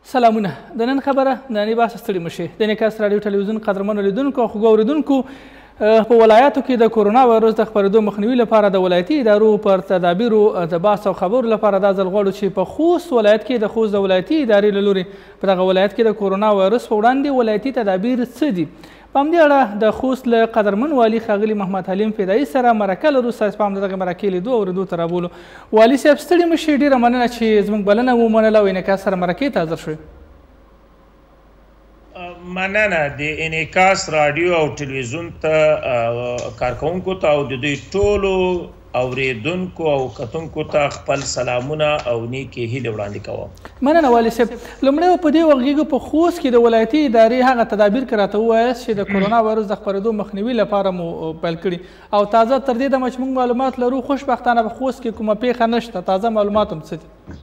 سلامونه د نن خبره د نننۍ بحث ستړي مشئ د انعکاس راډیو ټلویزیون قدرمنو لیدونکو او خوږو اورېدونکو په ولایاتو کې د کورونا وایرس د خپرېدو مخنیوي لپاره د ولایتي ادارو پر تدابیرو د بحث او خبرو لپاره دا ځل غواړو چې په خوست ولایت کې د خوست د ولایتي ادارې له لورې په دغه ولایت کې د کورونا وایرس په وړاندې ولایتي تدابیر څه دي؟ په همدې اړه د خوست له قدرمن والي ښاغلي محمد حلیم فدایي سره مرکه لرو. ستاسو پام د دغې مرکې لیدو او اورېدو ته رابولو. والي صاحب ستړي مشئ، ډېره مننه چې زموږ بلنه ومنله او انعکاس سره مرکې ته حاضر شوئ. مننه د انعکاس راډیو او ټلویزیون ته کارکوونکو ته او د دوی ټولو اوریدونکو او کتونکو ته خپل سلامونه او نیکې هیلې وړاندې کوم. مننه والي صاحب. لومړی په دې وغږیږو په خوست کې د ولایتي ادارې هغه تدابیر که راته ووایاست چې د کورونا وایرس د خپرېدو مخنیوي لپاره مو پیل کړي او تازه تر دې دمه چې موږ معلومات لرو خوشبختانه په خوست کې کومه پیښه نشته. تازه معلومات هم څه دي؟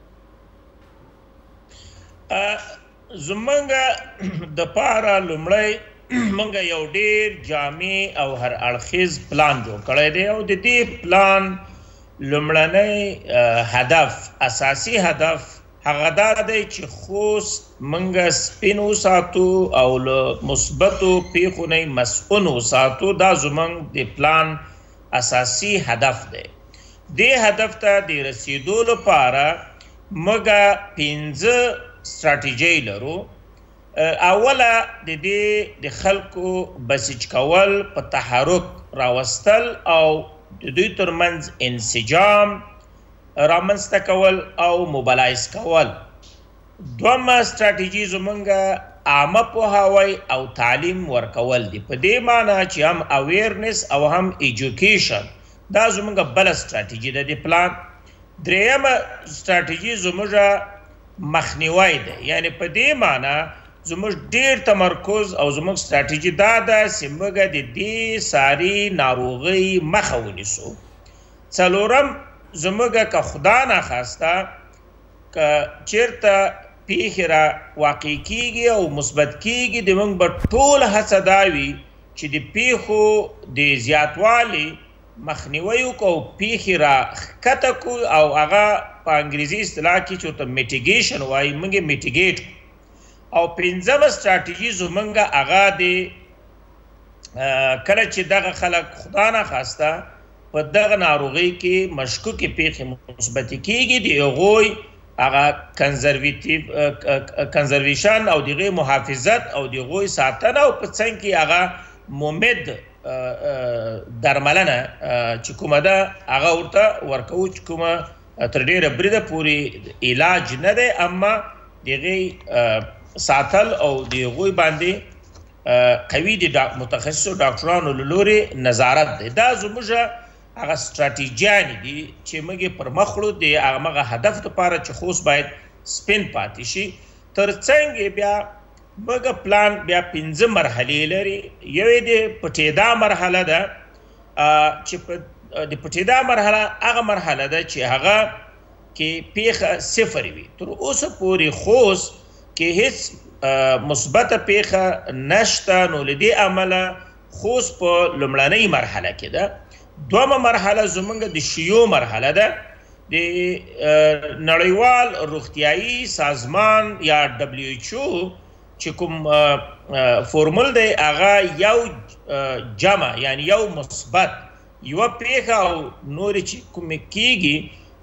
زمونږ د پاره لومړی مونږ یو ډیر جامع او هر اړخیز پلان جوړ کړی دی او د دې پلان لومړنی هدف اساسي هدف هغه دا دی چې خوست مونږ سپین وساتو او له مثبتو پیښو نه مسؤل وساتو. دا زمونږ د پلان اساسي هدف دی. دې هدف ته د رسیدو لپاره مونږ 5 ستراتیژۍ لرو. اوله د دې د خلکو بسیج کول، په تحرک راوستل او د دوی ترمنځ انسجام رامنځته کول او موبلایز کول. دویمه ستراتیژي زمونږ عامه پوهاوی او تعلیم ورکول دي، په دې معنی چې هم اویرنس او هم ایجوکیشن. دا زمونږ بله ستراتیژي ده د پلان. درېیمه ستراتیژي زموږ مخنیوی ده، یعنی په دې معنی زموږ ډیر تمرکز او زموږ ستراتیژي دا ده چې موږ د دې ساري ناروغۍ مخه ونیسو. څلورم زموږ که خدا ناخواسته که چیرته پیښې را واقع کیږي او مثبت کیږي، د موږ به ټول هڅه دا وي چې د پیښو د زیاتوالي مخنیوی وکړو او پیښې را ښکته کړو او هغه په انګریزي اصطلاح کې چې ورته میټیګیشن وایي، موږ یې میټیګیټ. او پنځمه ستراتیژي زمونږ هغه د کله چې دغه خلک خدا ناخواسته په دغه ناروغۍ کې مشکوکې پیښې مثبتې کیږي، د هغوی هغه کنزرویشن او د هغوی محافظت او د هغوی ساتنه او په څنګ کې هغه ممد درملنه چې کومه ده هغه ورته ورکوو، چې کومه تر ډیره بریده پورې علاج نه دی، اما د هغې ساتل او د هغوی باندې قوي د متخصصو ډاکټرانو له لورې نظارت دی. دا زموږ هغه ستراتیژیانې دي چې موږ یې پر مخ وړو د همغه هدف دپاره چې خوست باید سپین پاتې شي. تر څنګ بیا موږ پلان بیا 5 مرحلې لري. یو یې د پټېدا مرحله ده چې د پټېدا مرحله هغه مرحله ده چې هغه کې پیښه صفر وي. تر اوسه پورې خوست کې هیڅ مثبته پیښه نشته، نو له دې امله خوست په لومړنۍ مرحله کې ده. دویمه مرحله زموږ د شیو مرحله ده. د نړیوال روغتیایي سازمان یا WHO چې کوم فورمول دی هغه یو جمع یعنی یو مثبت یوه پیښه او نورې چې کومې کیږي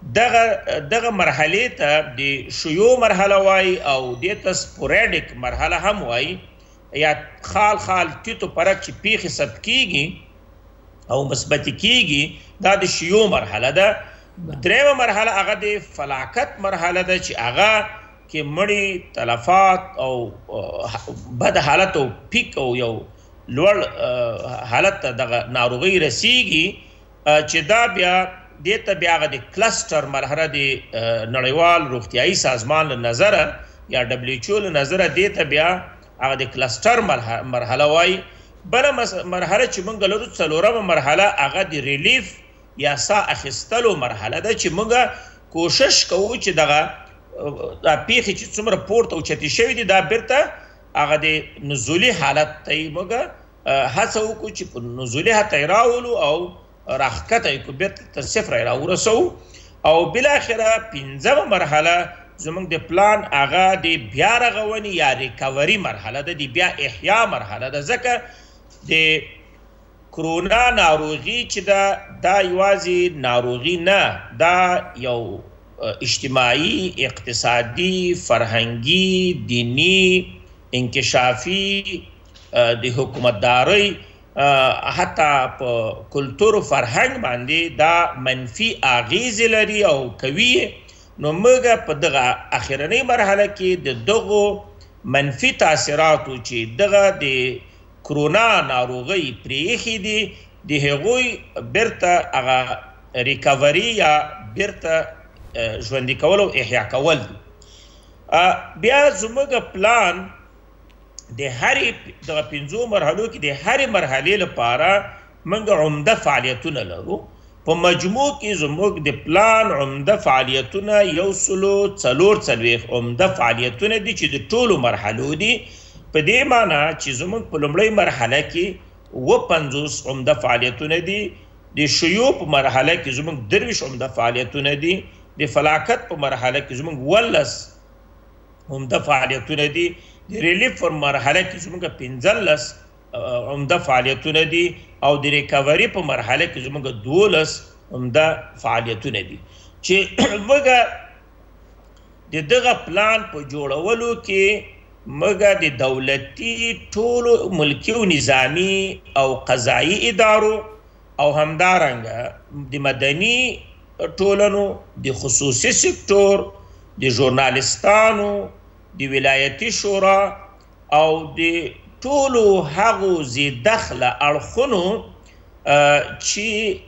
دغه مرحلې ته د شیو مرحله وایي او دې ته سپوریډیک مرحله هم وایي، یا خال ټیټو پرک چې پیښې ثبت کیږي او مثبتې کیږي، دا د شیو مرحله ده. درېیمه مرحله هغه د فلاکت مرحله ده چې هغه کې مړی تلفات او بد حالت او پیک او یو لوړ حالت ته دغه ناروغۍ رسیږي، چې دا بیا دې ته بیا هغه د کلسټر مرحله د نړیوال روغتیایي سازمان له نظره یا WHO له نظره دې ته بیا هغه د کلسټر مرحله وایي. بله مرحله چې موږ لرو څلورمه مرحله هغه د ریلیف یا ساه اخیستلو مرحله ده، چې موږ کوشش کوو چې دغه پیښې چې څومره پورته اوچتې شوي دي دا بیرته هغه د نزولي حالت ته یې موږ هڅه وکړو چې په نزولي حالت یې راولو او راښکته یې کړو، بیرته تر صفر یې راورسوو. او بالاخره 5مه مرحله زمونږ د پلان هغه د بیا رغونې یا ریکوري مرحله ده، د بیا احیا مرحله ده. ځکه د کرونا ناروغي چې ده دا یوازې ناروغي نه، دا یو اجتماعي، اقتصادي، فرهنګي، دینی، انکشافي، د حکومتدارۍ، حتی په کلتور و فرهنګ باندې دا منفي اغیزې لري او کوي. نو موږ په دغه اخرنۍ مرحله کې د دغو منفي تاثیراتو چې دغه د کرونا ناروغۍ پرېښي دي د هغوی بیرته هغه ریکوري یا بیرته ژوندي کول او احیا کول دي. بیا زموږ پلان د هرې دغه 5 مرحلو کې د هرې مرحلې لپاره موږ عمده فعالیتونه لرو. په مجموع کې زموږ د پلان عمده فعالیتونه 140 عمده فعالیتونه دي چې د ټولو مرحلو دي. په دې معنی چې زموږ په لومړۍ مرحله کې 50 عمده فعالیتونه دي، د شیوع په مرحله کې زموږ 23 عمده فعالیتونه دي، د فلاکت په مرحله کې زموږ 19 عمده فعالیتونه دي، د ریلیف په مرحله کې زموږ 15 عمده فعالیتونه دي، او د ریکوري په مرحله کې زموږ 12 عمده فعالیتونه دي. چې موږ د دغه پلان په جوړولو کې موږ د دولتي ټولو ملکي او نظامي او قضایي ادارو او همدارنګه د مدني ټولنو، د خصوصي سکتور، د ژورنالستانو، د ولایتي شورا او د ټولو هغو ذی دخله اړخونو چې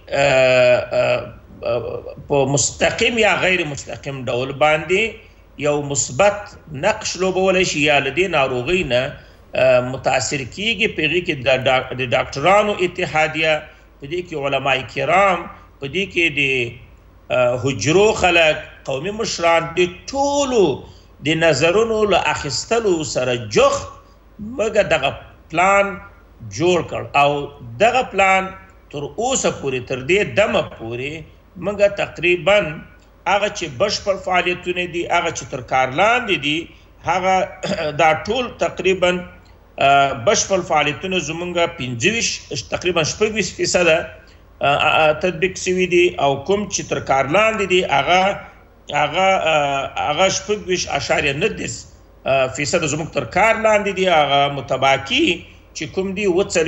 په مستقیم یا غیر مستقیم ډول باندې یو مثبت نقش لوبولی شي یا له دې ناروغۍ نه متاثر کیږي. په هغې کې د ډاکټرانو اتحادیه، په دې کې علماء کرام، په دې کې د حجرو خلک، قومي مشران، د ټولو د نظرونو له اخیستلو سره جوخت موږ دغه پلان جوړ کړ. او دغه پلان تر اوسه پورې، تر دې دمه پورې موږ تقریبا هغه چې بشپړ فعالیتونه دي، هغه چې تر کار لاندې دي، هغه دا ټول تقریبا بشپړ فعالیتونه زموږ 25 تقریبا 26% تطبیق شوي دي، او کوم چې تر کار لاندې دي هغه 26.9% زموږ تر کار لاندې دي. هغه متباقي چې کوم دي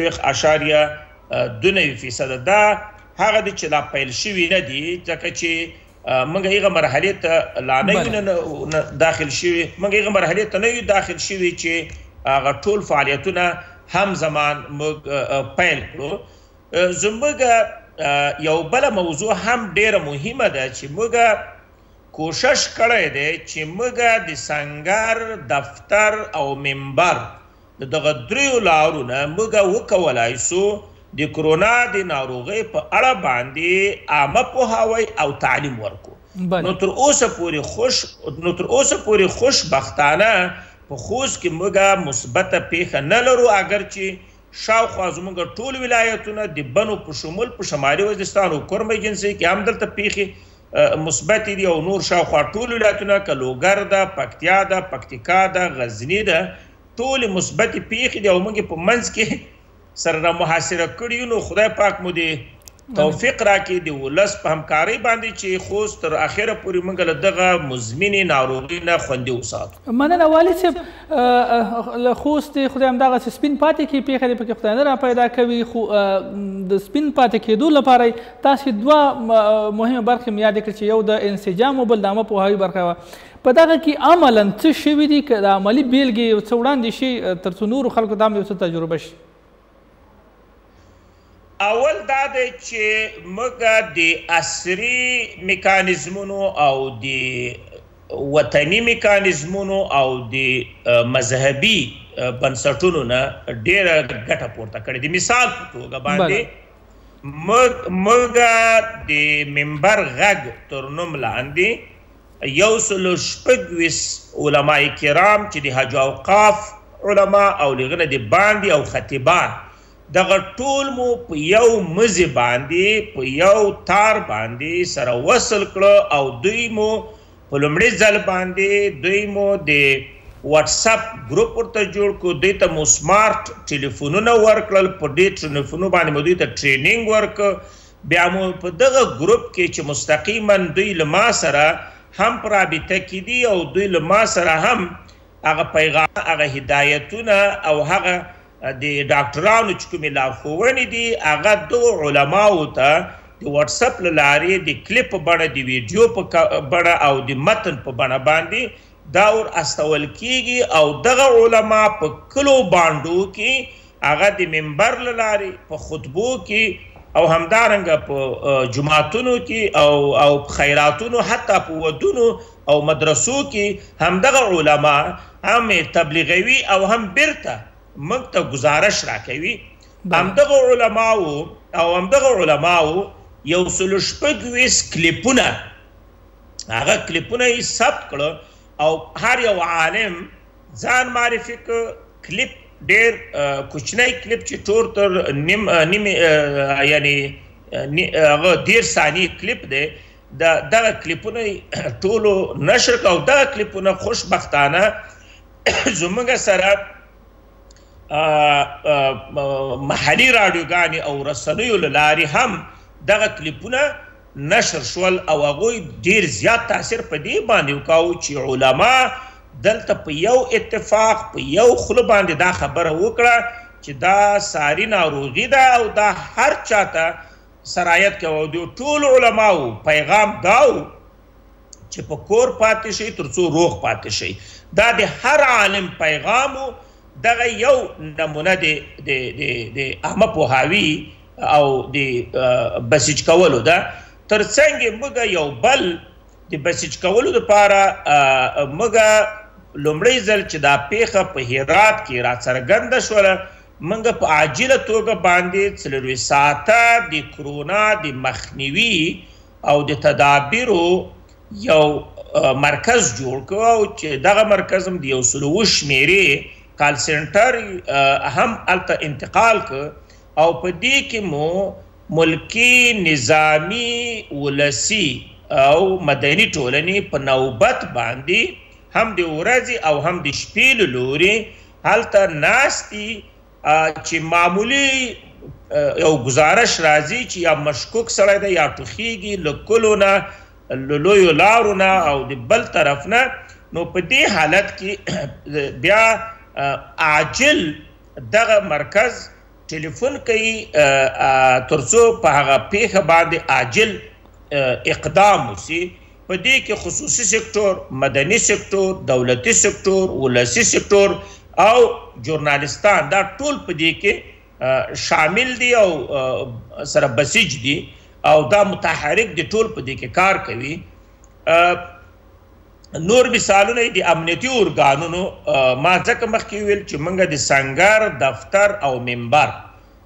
40.2% دا هغه دي چې لا پیل شوي نه دي، ځکه چې موږ هغه مرحلې ته لا نه یو داخل شوي، موږ هغه مرحلې ته نه یو داخل شوي چې هغه ټول فعالیتونه هم زمان موږ پیل کړو. زموږ یو بله موضوع هم ډیره مهمه ده چې موږ کوشش کړی دی چې موږ د سنګر، دفتر او منبر دغه دریو لارو نه موږ وکولای سو د کرونا د ناروغۍ په اړه باندې عامه پوهاوی او تعلیم ورکو. نو تر اوسه پورې خوشبختانه په خوست کې موږ مثبته پیښه نه لرو، اگر چې شاوخوا زموږ ټول ولایتونه د بنو په شمول په شمالي وزیرستان او کرم ایجنسۍ کې هم دلته پیښې مثبت دي، او نور شاوخوا ټول ولایتونه که لوګر ده، پکتیا ده، پکتیکا ده، غزني ده، ټول مثبت پیښې دي او موږ په منځ کې سره محاصره کړي یو. نو خدای پاک مو دې توفیق راکړي د ولس په همکارۍ باندې چې خوست تر اخره پورې موږ له دغه مزمنې ناروغۍ نه خوندي وساتو. مننه والد صاحب. له خوست خدای همدغسې سپین پاتې کړي، پیښه دې پکې خدای نه را پیدا کوي. خو د سپین پاتې کېدو لپاره تاسې 2 مهمه برخې مې یادې کړې چې یو د انسجام او بل د عامه پوهاوي برخه وه. په دغه کې عملا څه شوي دي که د عملي بیلګې یو څه وړاندې شي تر څو نورو خلکو ته هم یو څه تجربه شي؟ اول دا دی چې موږ د عصري میکانیزمونو او د وطني میکانیزمونو او د مذهبي بنسټونو نه ډېره ګټه پورته کړې. د مثال په توګه باندې موږ د منبر غږ تر نوم لاندې 126 علماء کرام چې د حج اوقاف علما او لغه نه د باندې او خطیبان دغه ټول مو په یو مزي باندې په یو تار باندې سره وصل کړه او دوی مو په لومړي ځل باندې دوی مو د واتساپ ګروپ ورته جوړ کړو، دوی ته مو سمارټ ټلیفونونه ورکړل، په دې ټلیفونو باندې مو دوی ته ټرینینګ ورکړ. بیا مو په دغه ګروپ کې چې مستقیما دوی له ما سره هم په رابطه کې دي او دوی له ما سره هم هغه پیغام، هغه هدایتونه او هغه د ډاکټرانو چې کومې لارښوونې دي هغه دغو علماو ته د واتساپ له لارې د کلیپ په بڼه، د ویډیو په بڼه او د متن په بڼه باندې دا ور استول کیږي او دغه علما په کلو بانډو کې هغه د منبر له لارې په خطبو کې او همدارنګه په جماعتونو کې او خیراتونو، حتی په ودونو او مدرسو کې همدغه علما هم تبلیغوي او هم بیرته موږ ته گزارش راکوي. همدغه علماو 126 کلیپونه، هغه کلیپونه یې ثبت کړه او هر یو عالم ځان معرفي کړ. کلیپ ډېر کوچنی کلیپ چې ټول تر نیم یعنی هغه 10 ثانیې کلیپ دی، دغه کلیپونه ټولو نشر کړه او دغه کلیپونه خوشبختانه زموږ سره محلي راډیوګانې او رسنیو له لارې هم دغه کلیپونه نشر شول او هغوی ډېر زیات تاثیر په دې باندې وکاو چې علما دلته په یو اتفاق په یو خوله باندې دا خبره وکړه چې دا ساري ناروغي ده او دا هر چاته سرایت کوي. د ټولو علماو پیغام داو چې په کور پاتې شي تر څو روغ پاتې شي. دا د هر عالم پیغامو دغه یو نمونه د عامه پوهاوي او د بسیج کولو ده. ترڅنګ موږ یو بل د بسیج کولو دپاره موږ لومړی ځل چې دا پیښه په هرات کې راڅرګنده شوله، موږ په عاجله توګه باندې 4 ساعته د کرونا د مخنیوي او د تدابیرو یو مرکز جوړ کړو او چې دغه مرکز هم د 107 شمیرې کال سنټر هم هلته انتقال کړ او په دې کې مو ملکي، نظامي، ولسي او مدني ټولنې په نوبت باندې هم د ورځې او هم د شپې له لورې هلته ناست دي چې معمولي یو گزارش راځي چې یا مشکوک سړی دی یا ټوخیږي له کلو نه، له لویو لارو نه او د بل طرف نه. نو په دې حالت کې بیا عاجل دغه مرکز ټلیفون کوي تر څو په هغه پیښه باندې عاجل اقدام وشي. په دې کې خصوصي سکتور، مدني سکتور، دولتي سکتور، ولسي سکتور او ژورنالستان دا ټول په دې کې شامل دي او سره بسیج دي او دا متحرک دي، ټول په دې کې کار کوي. نور مثالونه د امنیتي ارګانونو ما ځکه مخکې ویل چې موږ د سنګر، دفتر او منبر،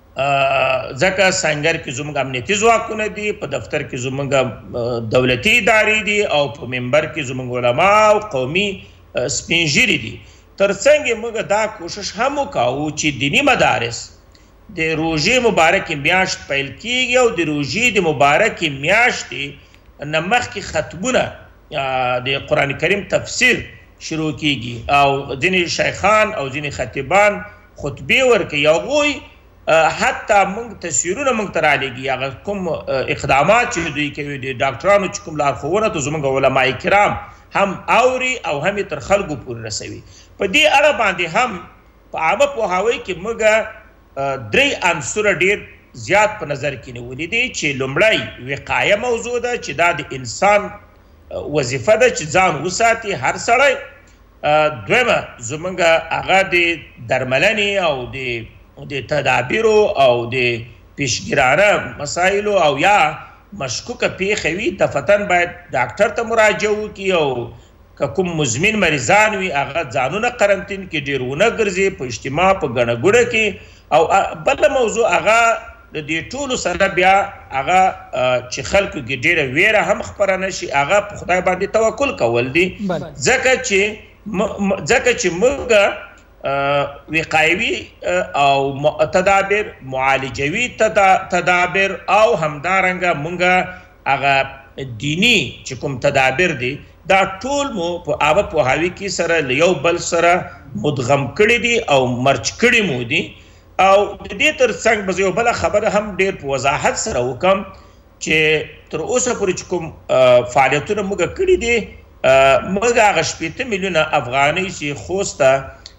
ځکه سنګر کې زموږ امنیتي ځواکونه دي، په دفتر کې زموږ دولتي ادارې دي او په منبر کې زموږ علما او قومي سپین ږیري دي. ترڅنګ موږ دا کوشش هم وکړو چې دیني مدارس د روژې مبارکې میاشت پیل کیږي او د روژې د مبارکې میاشتې نه مخکې ختمونه د قرآن کریم تفسیر شروع کیږي او ځینې شیخان او ځینې خطیبان خطبې ورکوي. هغوی حتی موږ تصویرونه موږ ته رالیږي، هغه کوم اقدامات چې دوی کوي د ډاکټرانو چې کوم لارښوونه ته زموږ علما کرام هم اوري او هم یې تر خلکو پورې رسوي. په دې اړه باندې هم په عامه پوهاوی کې موږ 3 عنصره ډېر زیات په نظر کې نیولي دي چې لومړی وقایه موضوع ده چې دا د انسان وظیفه ده چې ځان وساتي هر سړی. دویمه زموږ هغه د درملنې او د تدابیرو او د پیشګیرانه مسایلو او یا مشکوکه پیښه وي دفتن باید ډاکټر ته مراجعه وکړي او که کوم مزمن مریضان وي هغه ځانونه قرنطین کې ډېر ونه ګرځي په اجتماع په ګڼه ګوڼه کې. او بله موضوع هغه د دې ټولو سره بیا هغه چې خلکو کې ډېره ویره هم خپره نه شي، هغه په خدای باندې توکل کول دي. ځکه چې موږ وقایوي او تدابیر، معالجوي تدابیر او همدارنګه موږ هغه دینی چې کوم تدابیر دي دا ټول مو په آبه پوهاوي کې سره له یو بل سره مدغم کړي دي او مرچ کړي مو دي. او د دې ترڅنګ به زه یو بله خبره هم ډېر په وضاحت سره وکړم چې تر اوسه پورې چې کوم فعالیتونه موږ کړي دي، موږ هغه 80 میلیونه افغانۍ چې خوست ته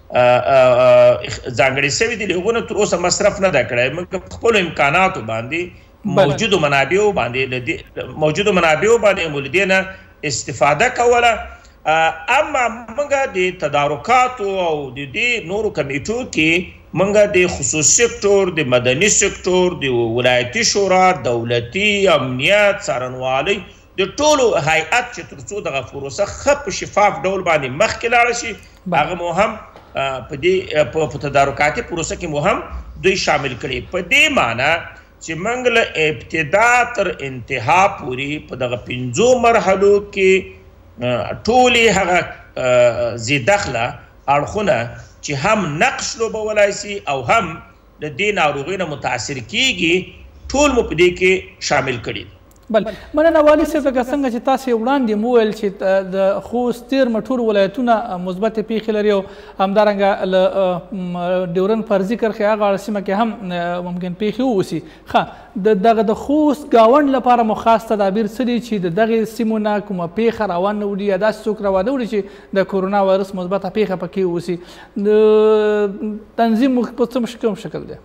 ځانګړې سوي دي، له هغو نه تر اوسه مصرف نه ده کړی. موږ په خپلو امکاناتو باندې موجودو منابعو باندې مو له دې نه استفاده کوله. اما موږ د تدارکاتو او د دې نورو کمیټو کې موږ د خصوصي سکتور، د مدني سکتور، د ولایتي شورا، دولتي، امنیت، څارنوالۍ، د ټولو هیئت چې تر څو دغه پروسه ښه په شفاف ډول باندې مخکې لاړه شي، هغه مو هم په دې په تدارکاتي پروسه کې مو هم دوی شامل کړي. په دې معنی چې موږ له ابتدا تر انتها پورې په دغه 5 مرحلو کې ټولې هغه ذیدخله اړخونه چې هم نقش لوبولی سي او هم د دې ناروغۍ نه متاثر کیږي، ټول مو په دې کې شامل کړي. بل مننه والي صاحب، لکه څنګه چې تاسې وړاندې مو وویل چې د خوست 13 ټول ولایتونه مثبتې پیښې لري او همدارنګه له ډیورنډ فرضي کرښې هغه سیمه کې هم ممکن پیښې واوسي. ښه، دغه د خوست ګاونډ لپاره مو خاص تدابیر څه دي چې د دغې سیمو نه کومه پیښه راوانه وړي یا داسې څوک راوانه وړي چې د کورونا وایرس مثبته پیښه پکې واوسي؟ تنظیم مو په کوم شکل دی؟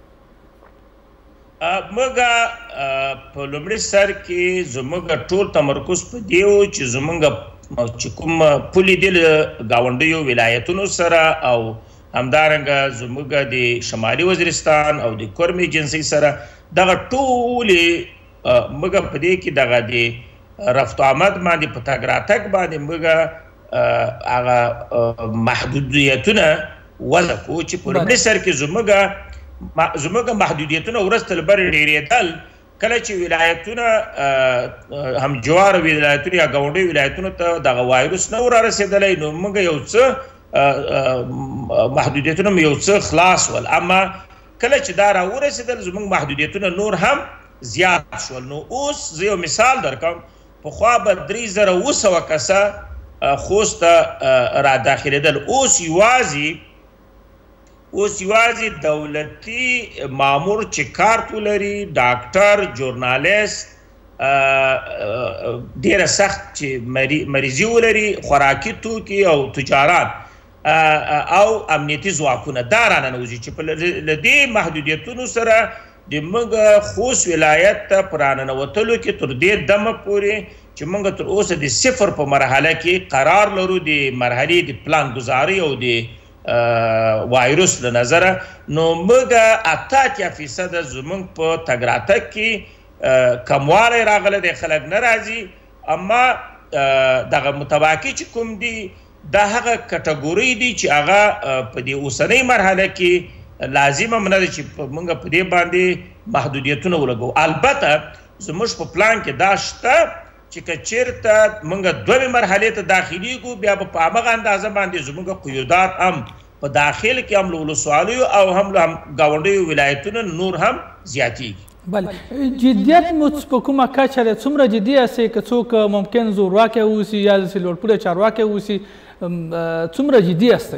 موږ په لومړي سر کې زموږ ټول تمرکز په دې و چې زموږ چې کوم پولې دي له ګاونډیو ولایتونو سره او همدارنګه زموږ د شمالي وزیرستان او د کورم ایجنسۍ سره دغه ټولې موږ په دې کې دغه د رفت آمد باندې په تګ راتګ باندې موږ هغه محدودیتونه وضع کړو چې په لومړي سر کې زموږ محدودیتونه ورځ تر بلې ډېرېدل. کله چې ولایتونه همجواره ولایتونه یا ګاونډیو ولایتونو ته دغه وایرس نه ورارسېدلی، نو موږ یو څه محدودیتونه مو یو څه خلاص ول. اما کله چې دا راورسېدل زموږ محدودیتونه نور هم زیات شول. نو اوس زه یو مثال درکړم، پخوا به 3700 کسه خوست ته راداخلېدل، اوس یوازې دولتي مامور چې کارت ولري، ډاکټر، ژورنالیست، ډېره سخت چې مریضي ولري، خوراکي توکي او تجاران او امنیتي ځواکونه دا راننوځي چې له دې محدودیتونو سره د موږ خوست ولایت ته په راننوتلو کې تر دې دمه پورې چې موږ تر اوسه د 0 په مرحله کې قرار لرو د مرحلې د پلان ګزارۍ او د وایرس له نظره. نو موږ 88% زموږ په تګ راتګ کې کموالی راغلی دی، خلک نه راځي. اما دغه متواکي چې کوم دي دا هغه کټګورۍ دي چې هغه په دې اوسنۍ مرحله کې لازم هم نه ده چې موږ په دې باندې محدودیتونه ولګو. البته زموږ په پلان کې دا شته چې که چېرته موږ 2 مرحلې ته داخلېږو، بیا به په همغه اندازه باندې زموږ قیودات هم په داخل کې هم له ولسوالیو او هم له ګاونډیو ولایتونو نور هم زیاتېږي. بله، جدیت مو په کومه کچه دی؟ څومره جدي یاستئ که څوک ممکن زورواکی واوسي یا داسې لوړپوړی چارواکی واوسي؟ څومره جدي یاستئ؟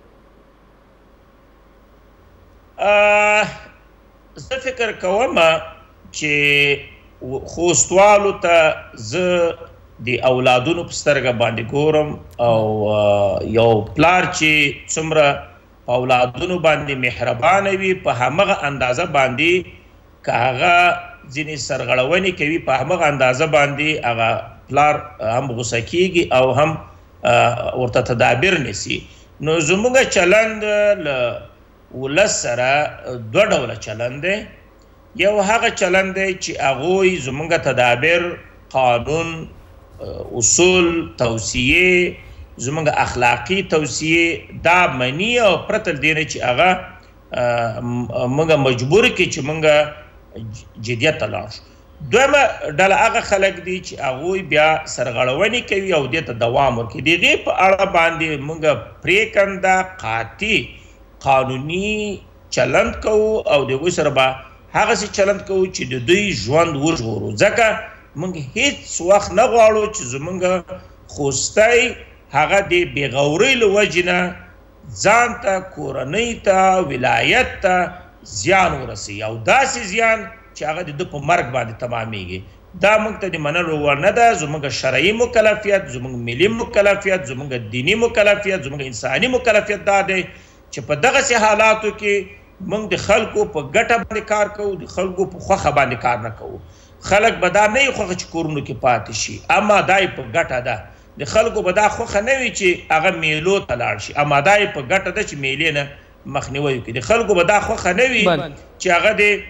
زه فکر کوم چې خوستوالو ته زه د اولادونو په سترګه باندې ګورم او یو پلار چې څومره په اولادونو باندې مهربانه وي، په همغه اندازه باندې که هغه ځینې سرغړونې کوي، په همغه اندازه باندې هغه پلار هم غوسه کیږي او هم ورته تدابیر نیسي. نو زموږ چلند له ولس سره 2 ډوله چلند دی. یو هغه چلند دی چې هغوی زموږ تدابیر، قانون، اصول، توصیې، زموږ اخلاقي توصیې دا مني او پرته له دې نه چې هغه موږ مجبور کړي چې موږ جدیت ته لاړ شو. دویمه ډله هغه خلک دي چې هغوی بیا سرغړونې کوي او دې ته دوام ورکوي. د هغې په اړه باندې موږ پرېکنده قاطع قانوني چلند کوو او د هغوی سره به هغسې چلند کوو چې د دوی ژوند وژغورو. ځکه موږ هیڅ وخت نه غواړو چې زموږ خوستی هغه د بېغورۍ له وجې نه ځان ته کورنۍ ته ولایت ته زیان ورسوي او داسې زیان چې هغه د ده په مرګ باندې تمامیږي. دا موږ ته د منلو وړ نه ده. زموږ شرعي مکلفیت، زموږ ملي مکلفیت، زموږ دیني مکلفیت، زموږ انساني مکلفیت دا دی چې په دغسې حالاتو کې موږ د خلکو په ګټه باندې کار کوو، د خلکو په خوښه باندې کار نه کوو. خلک به دا نه وي خوښه چې کورونو کې پاتې شي، اما دا یې په ګټه ده. د خلکو به دا خوښه نه وي چې هغه میلو ته لاړ شي، اما دا یې په ګټه ده چې میلې نه مخنیوی وکړي. د خلکو به دا خوښه نه وي چې هغه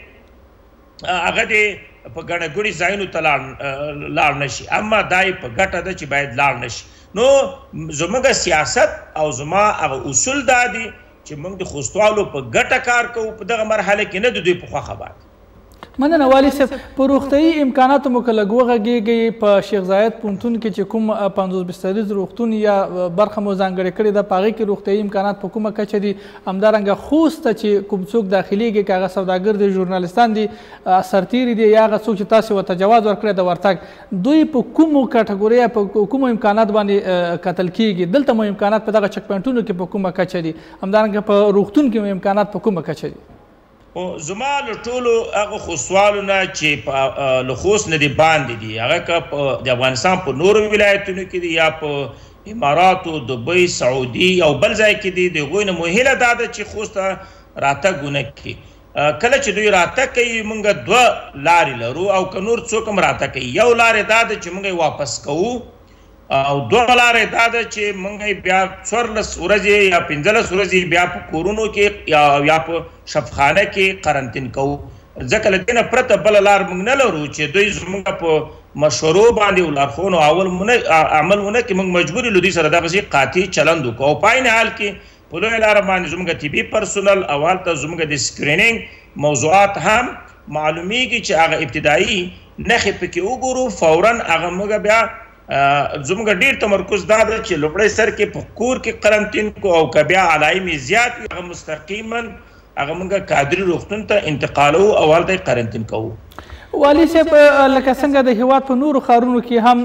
د په ګڼه ګوڼې ځایونو ته لاړ نه شي، اما دا یې په ګټه ده چې باید لاړ نه شي. نو زموږ سیاست او زما هغه اصول دا دي چې موږ د خوستوالو په ګټه کار کوو، په دغه مرحله کې نه د دوی په خوښه باندې. مننه والي صاحب. په روغتیايي امکاناتو مو که لږ وغږېږئ، په شیخ زاید پوهنتون کې چې کوم 50 بستریز روغتون یا برخه مو ځانګړې کړې ده، په هغې کې روغتیايي امکانات په کومه کچه دي؟ همدارنګه خوست ته چې کوم څوک داخلیږي، که هغه سوداګر دي، ژورنالستان دي، سرتیري دي، یا هغه څوک چې تاسې ورته جواز ورکړی د ورتګ، دوی په کومو کټګورۍ یا په کومو امکانات باندې کتل کیږي؟ دلته مو امکانات په دغه چک پوینټونو کې په کومه کچه دي؟ همدارنګه په روغتون کې مو امکانات په کومه کچه دي؟ زما له ټولو هغه خوستوالو نه چې له خوست نه دي باندې دي، هغه که د افغانستان په نورو ولایتونو کې دي یا په اماراتو، دبۍ، سعودي او بل ځای کې دي، د هغوی نه مو هیله دا ده چې خوست ته راتګ ونه کړي. کله چې دوی راتګ کوي، موږ 2 لارې لرو، او که نور څوک هم راتګ کوي. یو لارې دا ده چې موږ یې واپس کوو، او 2 لارې دا ده چې موږ بیا 14 ورځې یا 15 ورځې بیا په کورونو کې یا په شفخانه کې قرنطین کوو. ځکه له دې نه پرته بله لار موږ نه لرو چې دوی زموږ په مشورو باندې او لارښوونو عمل ونه کړي. موږ مجبور یو له دوی سره دغسې قاطع چلند وکړو، او په عین حال کې په لویه لاره باندې زموږ طبي پرسونل او هلته زموږ د سکرینینګ موضوعات هم معلومیږي چې هغه ابتدایي نښې پکې وګورو، فوراً هغه موږ بیا زموږ ډیر تمرکز دا ده چې لومړی سر کې په کور کې قرنطین کو، او که بیا علایمې زیات وي هغه مستقیما هغه موږ کادري روغتون ته انتقالوو او هلته یې قرنطین کوو. والي صاحب، لکه څنګه د هیواد په نورو ښارونو کې هم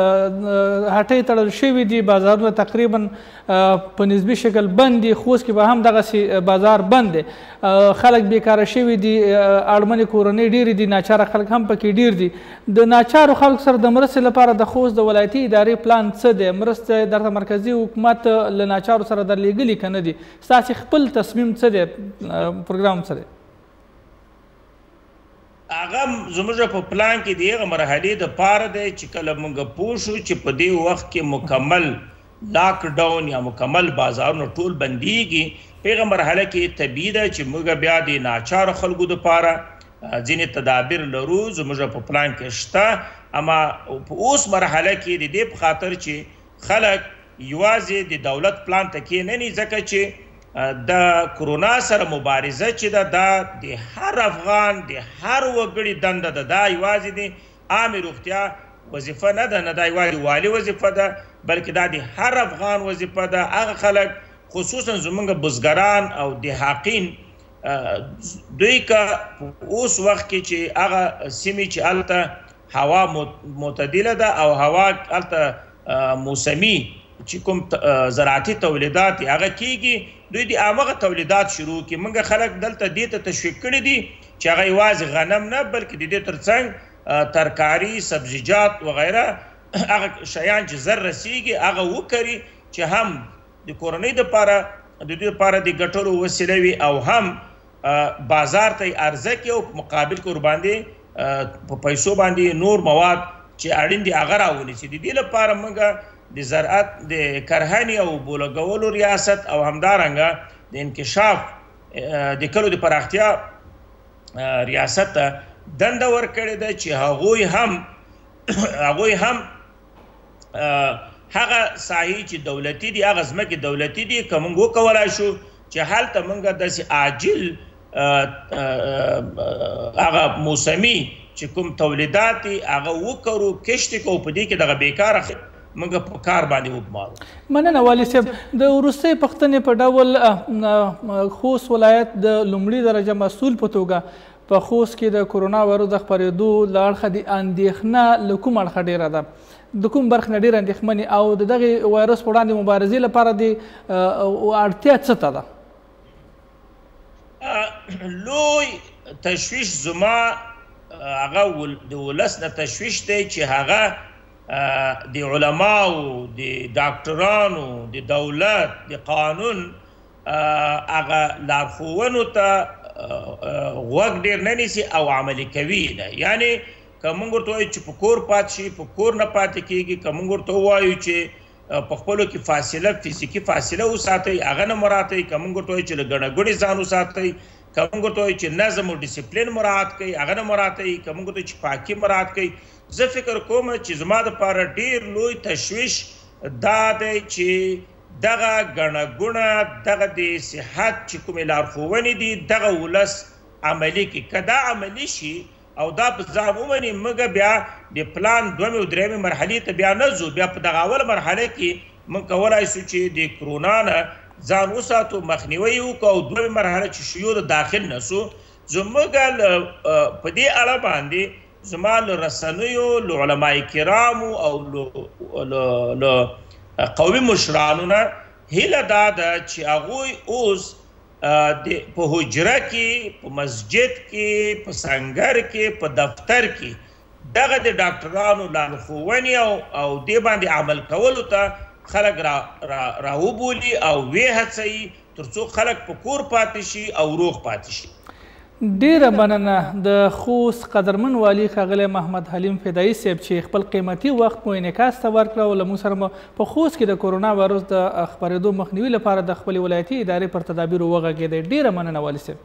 هټۍ تړل شوي دي، بازارونه تقریبا په نسبي شکل بند دي. خوست کې به هم دغسې بازار بند دی، خلک بیکاره شوي دي، اړمنې کورنۍ ډېرې دي، ناچاره خلک هم پکې ډېر دي. د ناچارو خلکو سره د مرستې لپاره د خوست د ولایتي ادارې پلان څه دی؟ مرستې درته مرکزي حکومت له ناچارو سره درلیږلي که نه دي؟ ستاسې خپل تصمیم څه دی، پروګرام څه دی؟ هغه زموږ په پلان کې د هغه مرحلې دپاره دی چې کله موږ پوه شو چې په دې وخت کې مکمل لاک ډاون یا مکمل بازارونه ټول بندیږي، په هغه مرحله کې طبیعي ده چې موږ بیا د ناچارو خلکو دپاره ځینې تدابیر لرو. زموږ په پلان کې شته، اما په اوس مرحله کې د دې په خاطر چې خلک یوازې د دولت پلان ته کښېنني، ځکه چې د کرونا سره مبارزه چې ده دا د هر افغان د هر وګړي دنده ده. دا یوازې د عامې روغتیا وظیفه نه ده، نه دا یوازې والي وظیفه ده، بلکې دا د هر افغان وظیفه ده. هغه خلک خصوصا زموږ بزګران او دهاقین، دوی که اوس وخت کې چې هغه سیمې چې هلته هوا معتدله ده او هوا هلته موسمي چې کوم زراعتي تولیدات هغه کیږي، دوی د همغه تولیدات شروع کړي. موږ خلک دلته دې ته تشویق کړي دي چې هغه یوازې غنم نه، بلکې د دې ترڅنګ ترکاري، سبزیجات وغیره هغه شیان چې زر رسیږي هغه وکړي، چې هم د کورنۍ دپاره د دوی دپاره د ګټلو وسیله وي، او هم بازار ته یې عرضه کړي، او مقابل کې ورباندې په پیسو باندې نور مواد چې اړین دي هغه راونیسي. د دې لپاره موږ د زراعت د کرهنې او بولګولو ریاست او همدارنګه د انکشاف د کلو د پراختیا ریاست ته دنده ورکړې ده چې هغوی هم هغه ساحې چې دولتي دي، هغه ځمکې دولتي دي، که موږ وکولی شو چې هلته موږ داسې عاجل هغه موسمي چې کوم تولیدات دي هغه وکړو، کښت یې کوو، په دې کې دغه بیکاره موږ په کار باندې وګمارو. مننه والي صاحب. د وروستۍ پوښتنې په ډول خوست ولایت د لومړي درجه مسؤل په توګه په خوست کې د کرونا وایرس د خپرېدو له اړخه د اندېښنه له کوم اړخه ډېره ده؟ د کوم برخې نه ډېره اندېښمنې او د دغې وایرس په وړاندې مبارزې لپاره د اړتیا څه ته ده؟ لوی تشویش زما هغه د ولس نه تشویش دی چې هغه د علماو د ډاکټرانو د دولت د قانون هغه لارښوونو ته غوږ ډېر نه نیسي او عملي کوي نه. یعنې که موږ ورته وایو چې په کور پاتې شي په کور نه پاتې کېږي، که موږ ورته ووایو چې په خپلو کې فاصله فزیکي فاصله وساتئ هغه نه مراعاتئ، که موږ ورته وایو چې له ګڼه ګوڼې ځان وساتئ، که موږ ورته وایو چې نظم او ډسپلین مراعات کوئ هغه نه مراعاتئ، که موږ ورته چې پاکي مراعات کوئ. زه فکر کوم چې زما دپاره ډېر لوی تشویش دا دی چې دغه ګڼه ګوڼه دغه د صحت چې کومې لارښوونې دي دغه ولس عملي کړي. که دا عملي شي او دا په ځان ومني موږ بیا د پلان دومې او درېیمې مرحلې ته بیا نه ځو. بیا په دغه اوله مرحله کې موږ کولی شو چې د کرونا نه ځان وساتو، مخنیوی یې وکړو او دومې مرحله چې شیو د داخل نه سو. زموږ په دې اړه باندې زما له رسنیو له علما کرامو او له قومي مشرانو نه هیله دا ده چې هغوی اوس په حجره کې، په مسجد کې، په سنګر کې، په دفتر کې دغه د ډاکټرانو لارښوونې او دې باندې عمل کولو ته خلک راوبولي او ویې هڅوي تر څو خلک په کور پاتې شي او روغ پاتې شي. ډیره مننه د خوست قدرمن والي ښاغلی محمد حلیم فدایي صاحب چې خپل قیمتي وخت مو انعکاس ته ورکړه او له موږ سره مو په خوست کې د کورونا وایرس د خپرېدو مخنیوي لپاره د خپلې ولایتي ادارې پر تدابیرو وغږېدی. ډیره مننه والي صاحب.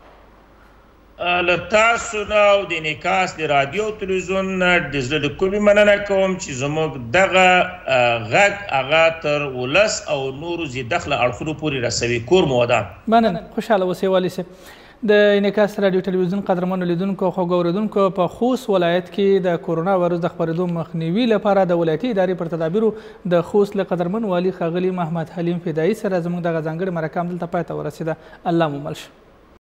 له تاسو نه او د انعکاس د رادیو او تلویزیون نه د زړه د کومې مننه کوم چې زموږ دغه غږ هغه تر ولس او نورو ذیدخله اړخونو پورې رسوي. کور مو ودان. مننه، خوشحاله اوسئ والي صاحب. د انعکاس رادیو تلویزیون قدرمنو لیدونکو او خوږو اورېدونکو په خوست ولایت کې د کورونا وایرس د خپرېدو مخنیوي لپاره د ولایتي ادارې پر تدابیرو د خوست له قدرمن والي ښاغلي محمد حلیم فدایي سره زموږ دغه ځانګړې مرکه همدلته پای ته ورسېده. الله مو مل شه.